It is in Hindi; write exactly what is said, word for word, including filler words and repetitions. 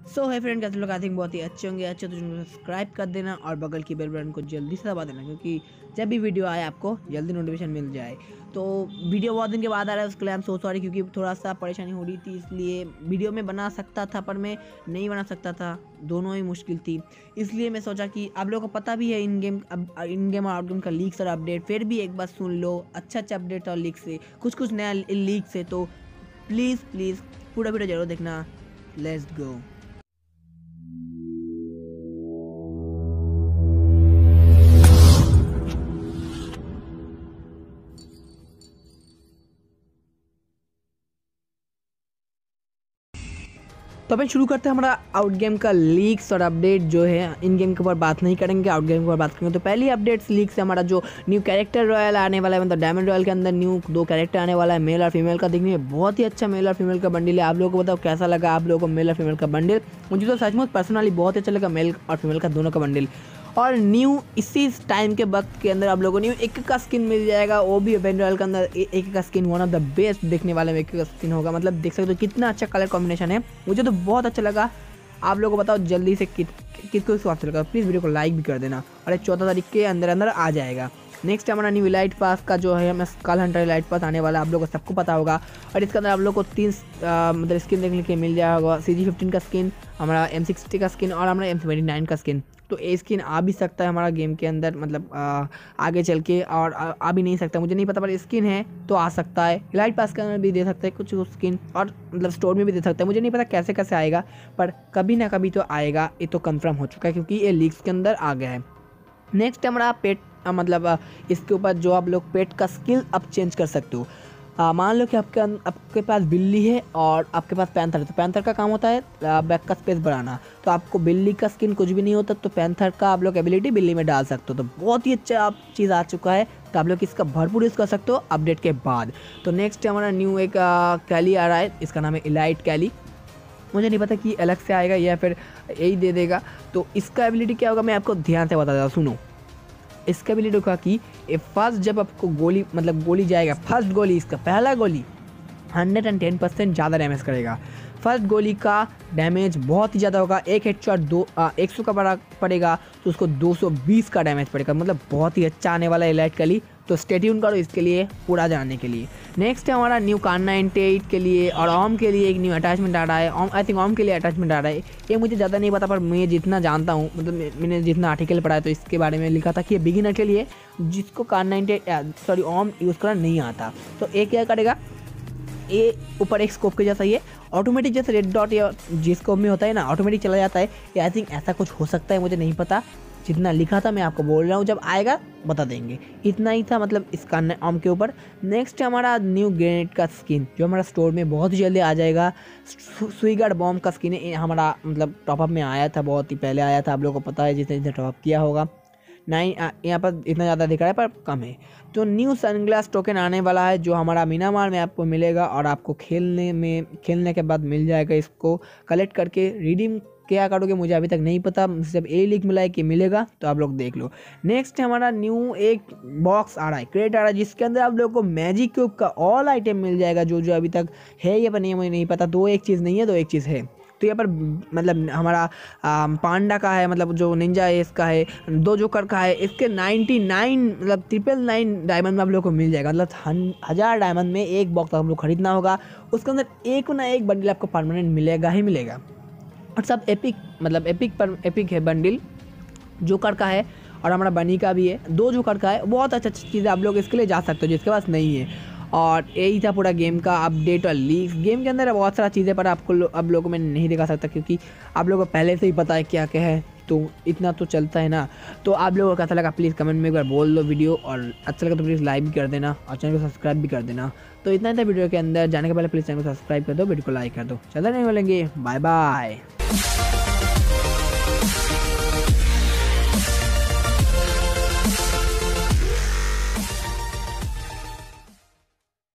सो है फ्रेंड, कैसे लोग आई थिंक बहुत ही अच्छे होंगे। अच्छे तो जिनको सब्सक्राइब कर देना और बगल की बेल बटन को जल्दी से दबा देना, क्योंकि जब भी वीडियो आए आपको जल्दी नोटिफिकेशन मिल जाए। तो वीडियो बहुत दिन के बाद आ रहा है, उसके लिए आई एम सो सॉरी, क्योंकि थोड़ा सा परेशानी हो रही थी, इसलिए वीडियो में बना सकता था पर मैं नहीं बना सकता था, दोनों ही मुश्किल थी। इसलिए मैं सोचा कि आप लोगों को पता भी है इन गेम इन गेम और आउट गेम का लीक्स और अपडेट, फिर भी एक बार सुन लो अच्छा अच्छा अपडेट और लीक से, कुछ कुछ नया लीक से। तो प्लीज़ प्लीज़ पूरा वीडियो जरूर देखना। Let's go. तो अपन शुरू करते हैं हमारा आउट गेम का लीक्स और अपडेट जो है। इन गेम के ऊपर बात नहीं करेंगे, आउट गेम के ऊपर बात करेंगे। तो पहली अपडेट्स लीक से हमारा जो न्यू कैरेक्टर रॉयल आने वाला है, मतलब डायमंड रॉयल के अंदर न्यू दो कैरेक्टर आने वाला है, मेल और फीमेल का। देखने में बहुत ही अच्छा मेल और फीमेल का बंडल है। आप लोगों को बताओ कैसा लगा आप लोगों को मेल और फीमेल का बंडल। मुझे तो सचमुच पर्सनली बहुत अच्छा लगा मेल और फीमेल का दोनों का बंडल। और न्यू इसी टाइम के वक्त के अंदर आप लोगों को न्यू एक का स्किन मिल जाएगा, वो भी डायमंड रॉयल के अंदर। एक का skin one of the best देखने वाले में एक का स्किन होगा। मतलब देख सकते हो कितना अच्छा कलर कॉम्बिनेशन है, मुझे तो बहुत अच्छा लगा। आप लोगों को बताओ जल्दी से कि, किसको किसको अच्छा लगा, प्लीज़ वीडियो को लाइक भी कर देना। और एक चौदह तारीख के अंदर अंदर आ जाएगा। नेक्स्ट हमारा न्यू इलाइट पास का जो है, हमें स्कल हंटर इलाइट पास आने वाला है, आप लोगों को सबको पता होगा। और इसके अंदर आप लोग को तीन आ, मतलब स्किन देखने के मिल जाएगा। सी जी फिफ्टीन का स्किन, हमारा एम सिक्सटी का स्किन और हमारा एम सेवेंटी नाइन का स्किन। तो ये स्किन आ भी सकता है हमारा गेम के अंदर, मतलब आ, आगे चल के, और आ, आ भी नहीं सकता, मुझे नहीं पता, पर स्किन है तो आ सकता है। इलाइट पास के अंदर भी दे सकते हैं कुछ स्किन, और मतलब स्टोर में भी दे सकते हैं। मुझे नहीं पता कैसे कैसे आएगा, पर कभी ना कभी तो आएगा, ये तो कंफर्म हो चुका है क्योंकि ये लीक्स के अंदर आ गया है। नेक्स्ट हमारा पेट, मतलब इसके ऊपर जो आप लोग पेट का स्किल अब चेंज कर सकते हो। आ, मान लो कि आपके आपके पास बिल्ली है और आपके पास पैंथर है, तो पैंथर का काम होता है बैक का स्पेस बढ़ाना। तो आपको बिल्ली का स्किन कुछ भी नहीं होता, तो पैंथर का आप लोग एबिलिटी बिल्ली में डाल सकते हो। तो बहुत ही अच्छा आप चीज़ आ चुका है, तो आप लोग इसका भरपूर यूज़ कर सकते हो अपडेट के बाद। तो नेक्स्ट हमारा न्यू एक कैली आ रहा है, इसका नाम है इलाइट कैली। मुझे नहीं पता कि अलग से आएगा या फिर यही दे देगा। तो इसका एबिलिटी क्या होगा मैं आपको ध्यान से बता देता हूँ, सुनो। इसका एबिलिटी होगा कि फर्स्ट जब आपको गोली, मतलब गोली जाएगा, फर्स्ट गोली, इसका पहला गोली हंड्रेड एंड टेन परसेंट ज़्यादा डैमेज करेगा। फर्स्ट गोली का डैमेज बहुत ही ज़्यादा होगा। एक हेडशॉट दो एक सौ का बड़ा पड़ेगा तो उसको दो सौ बीस का डैमेज पड़ेगा। मतलब बहुत ही अच्छा आने वाला है इलाइट कैली। तो स्टे ट्यून करो इसके लिए पूरा जानने के लिए। नेक्स्ट है हमारा न्यू कार नाइन्टी एट के लिए और ओम के लिए एक न्यू अटैचमेंट आ रहा है। ओम आई थिंक ओम के लिए अटैचमेंट आ रहा है, ये मुझे ज़्यादा नहीं पता, पर मैं जितना जानता हूँ, मतलब मैंने जितना आर्टिकल पढ़ा है तो इसके बारे में लिखा था कि ये बिगिनर के लिए, जिसको कार नाइन्टी एट सॉरी ओम यूज़ करना नहीं आता। तो ये क्या करेगा, ये ऊपर एक स्कोप के जैसा, ये ऑटोमेटिक जैसे रेड डॉट या जी स्कोप में होता है ना, ऑटोमेटिक चला जाता है। ये आई थिंक ऐसा कुछ हो सकता है, मुझे नहीं पता। जितना लिखा था मैं आपको बोल रहा हूँ, जब आएगा बता देंगे। इतना ही था मतलब इसका आर्म के ऊपर। नेक्स्ट हमारा न्यू ग्रेनेड का स्किन जो हमारा स्टोर में बहुत ही जल्दी आ जाएगा। स्विगार्ड बॉम्ब का स्किन है, हमारा मतलब टॉपअप में आया था, बहुत ही पहले आया था, आप लोगों को पता है जिसने जिसने टॉपअप किया होगा। नाइन यहाँ पर इतना ज़्यादा दिख रहा है पर कम है। तो न्यू सनग्लास टोकन आने वाला है जो हमारा मीनामार में आपको मिलेगा, और आपको खेलने में खेलने के बाद मिल जाएगा। इसको कलेक्ट करके रिडीम क्या करोगे मुझे अभी तक नहीं पता, सिर्फ ए लिख मिला है कि मिलेगा, तो आप लोग देख लो। नेक्स्ट हमारा न्यू एक बॉक्स आ रहा है, क्रेट आ रहा है, जिसके अंदर आप लोगों को मैजिक क्यूब का ऑल आइटम मिल जाएगा, जो जो अभी तक है या नहीं मुझे नहीं पता। दो एक चीज़ नहीं है, दो एक चीज़ है। तो यहाँ पर मतलब हमारा आ, पांडा का है, मतलब जो निंजा है इसका है, दो जोकर का है, इसके नाइन्टी नाइन मतलब ट्रिपल नाइन डायमंड में आप लोग को मिल जाएगा। मतलब हज़ार डायमंड में एक बॉक्स आप लोग खरीदना होगा, उसके अंदर एक ना एक बंडल आपको परमानेंट मिलेगा ही मिलेगा। और सब एपिक, मतलब एपिक पर एपिक है बंडल। जोकर का है और हमारा बनी का भी है, दो जोकर का है। बहुत अच्छा अच्छा चीज़ आप लोग इसके लिए जा सकते हो जिसके पास नहीं है। और यही था पूरा गेम का अपडेट और लीक्स। गेम के अंदर बहुत सारा चीज़ें पर आपको लो, अब लोगों में नहीं दिखा सकता, क्योंकि आप लोगों को पहले से ही पता है क्या क्या है, तो इतना तो चलता है ना। तो आप लोगों को कैसा लगा प्लीज़ कमेंट में एक बार बोल दो वीडियो, और अच्छा लगा तो प्लीज़ लाइक भी कर देना और चैनल को सब्सक्राइब भी कर देना। तो इतना ही था वीडियो के अंदर। जाने के पहले प्लीज़ चैनल को सब्सक्राइब कर दो, वीडियो को लाइक कर दो। चलते नहीं मिलेंगे, बाय बाय।